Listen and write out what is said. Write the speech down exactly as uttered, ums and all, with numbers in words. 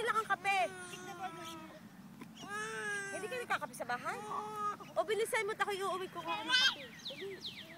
lang ang kape. Hindi ka nagkakape sa bahay? O bilisan mo, ako'y uuwi ko ko ng kape.